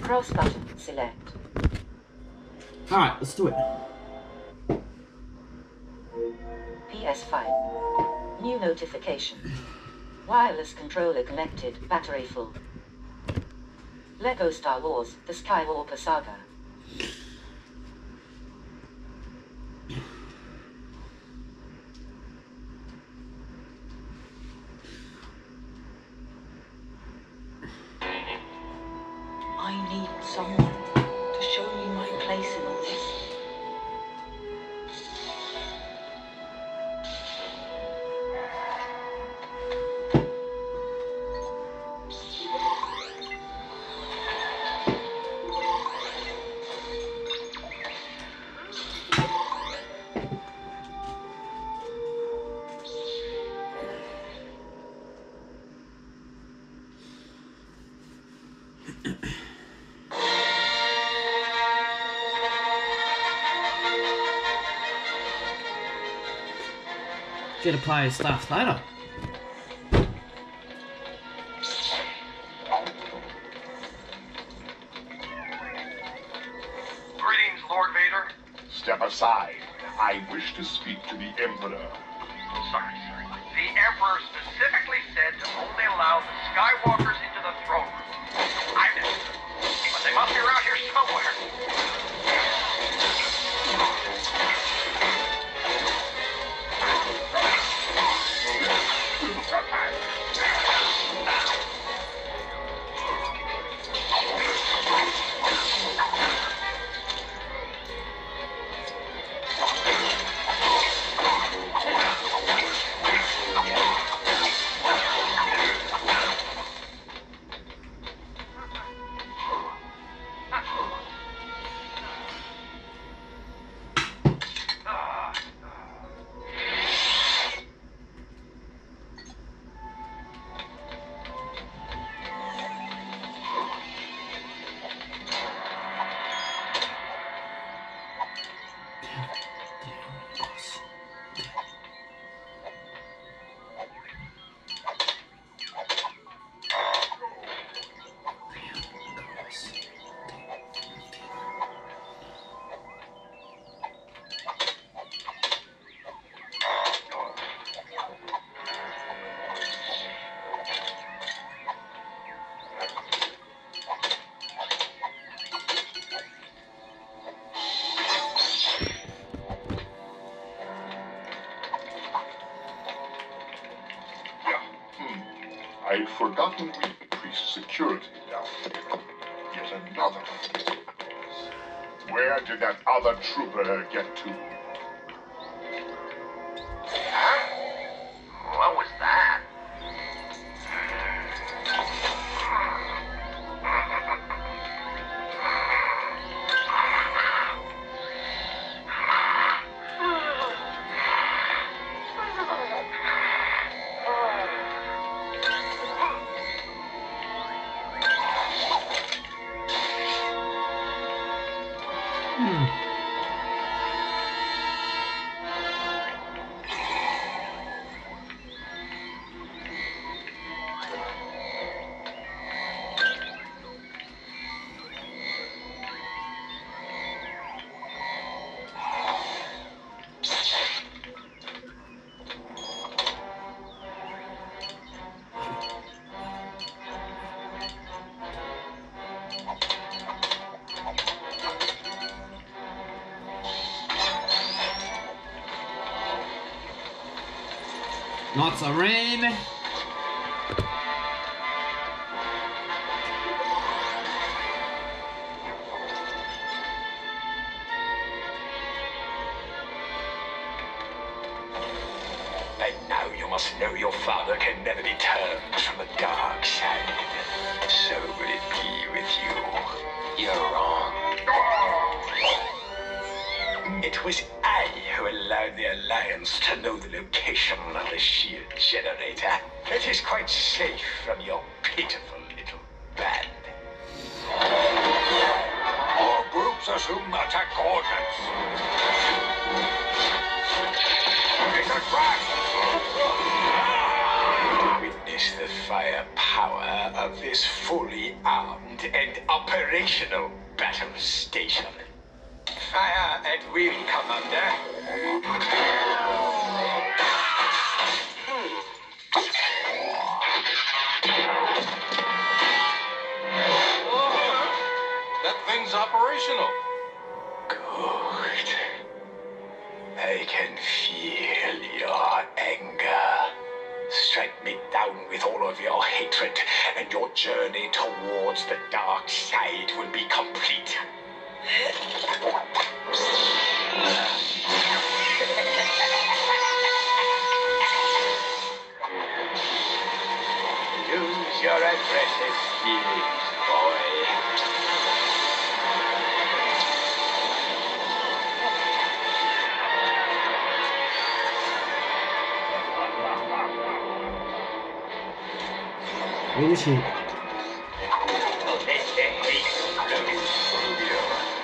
Cross button select. Alright, let's do it. PS5. New notification. Wireless controller connected, battery full. Lego Star Wars, The Skywalker Saga. I need someone to show me my place in all this. Get to play stuff later. Greetings, Lord Vader. Step aside. I wish to speak to the Emperor. Sorry. The Emperor specifically said to only allow the Skywalkers into the throne room. I missed them. But they must be around here somewhere. I'd forgotten we increased security down here. Yet another. Where did that other trooper get to? What was that? Lots of rain. And now you must know your father can never be turned from the dark side. So will it be with you. You're wrong. It was I who allowed the Alliance to know the location of the shield generator. It is quite safe from your pitiful little band. All groups assume attack coordinates. It's a trap! Witness the firepower power of this fully armed and operational battle station. Fire at will, Commander. That thing's operational. Good. I can feel your anger. Strike me down with all of your hatred, and your journey towards the dark side will be complete. Use your aggressive feelings, boy. Where is she? Let the hate flow through you.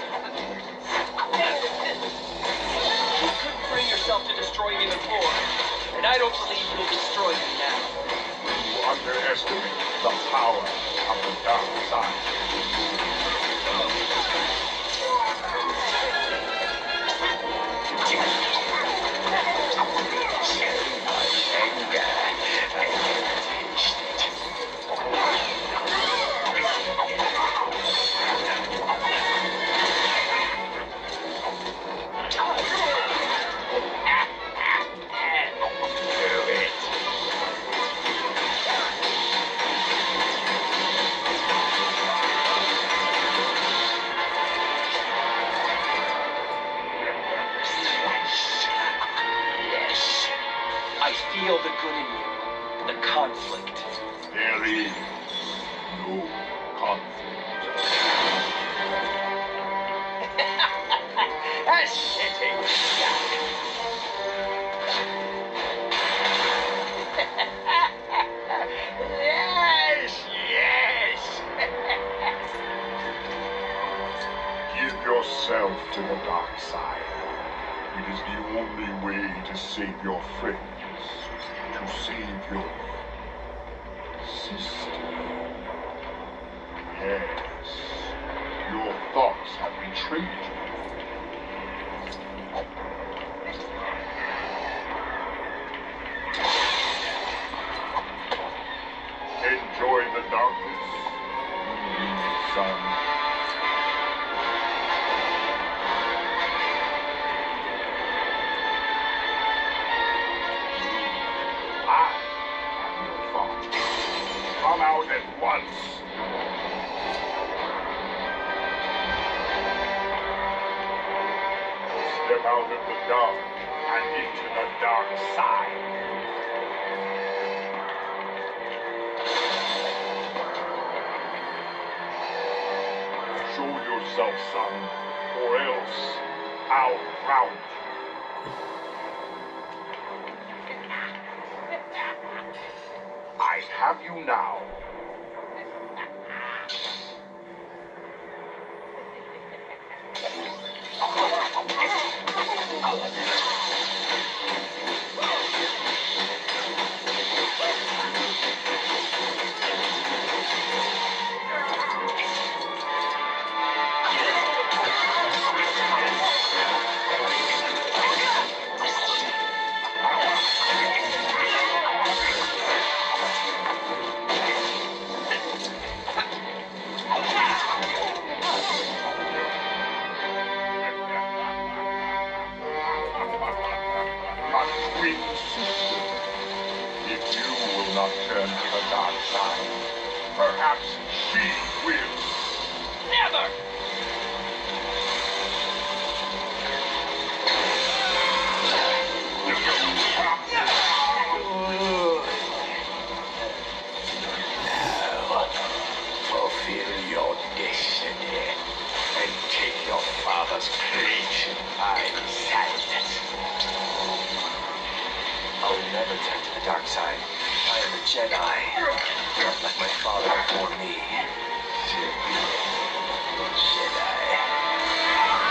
You couldn't bring yourself to destroy me before, and I don't believe you'll destroy me now. You underestimate the power of the dark side. Anger. I can taste it. Do it. Yes. I feel the good in you, the conflict. There is no conflict. A sitting duck. Yes, yes. Give yourself to the dark side. It is the only way to save your friends, to save your sister. Yes, your thoughts have betrayed you. Enjoy the darkness, son. I am your father. Come out at once. Step out of the dark and into the dark side. Show yourself, son, or else I'll drown you. I have you now. My sweet sister, if you will not turn to the dark side, perhaps she will. Never! Now, fulfill your destiny and take your father's place by sadness. I'll never turn to the dark side. I am a Jedi, like my father before me. Jedi.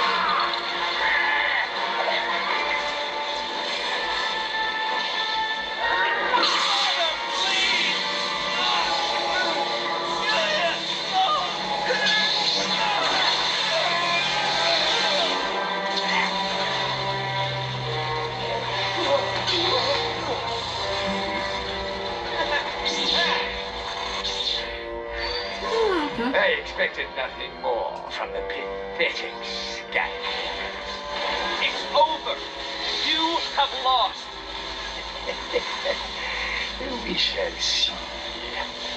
Okay. I expected nothing more from the pathetic Skywalkers. It's over. You have lost. We shall see.